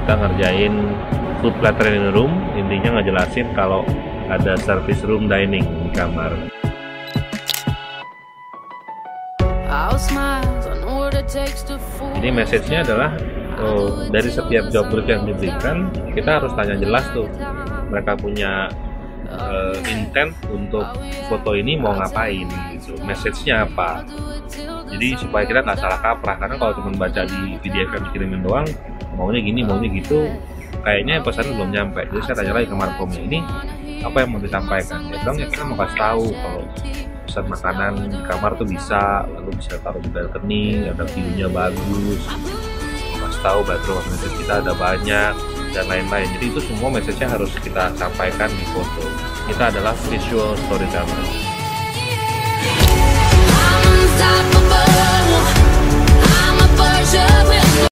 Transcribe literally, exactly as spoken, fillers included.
kita ngerjain food plattering room, intinya ngejelasin kalau ada service room dining di kamar. Jadi message-nya adalah oh, dari setiap job brief yang diberikan kita harus tanya jelas tuh mereka punya uh, intent untuk foto ini mau ngapain gitu, message-nya apa. Jadi supaya kita nggak salah kaprah, karena kalau cuma baca di P D F yang dikirimin doang maunya gini maunya gitu, kayaknya pesannya belum nyampe. Jadi saya tanya lagi ke markomnya, ini apa yang mau disampaikan. Dia bilang ya kita mau kasih tahu kalau pesan makanan di kamar tuh bisa, lalu bisa taruh di balcony, ada view-nya bagus, kasih tahu bathroom amenities kita ada banyak dan lain-lain. Jadi itu semua message-nya harus kita sampaikan di foto. Kita adalah visual storyteller.